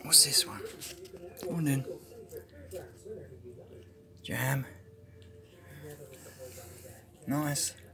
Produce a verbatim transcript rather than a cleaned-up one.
What's this one? Go on then. Jam. Nice.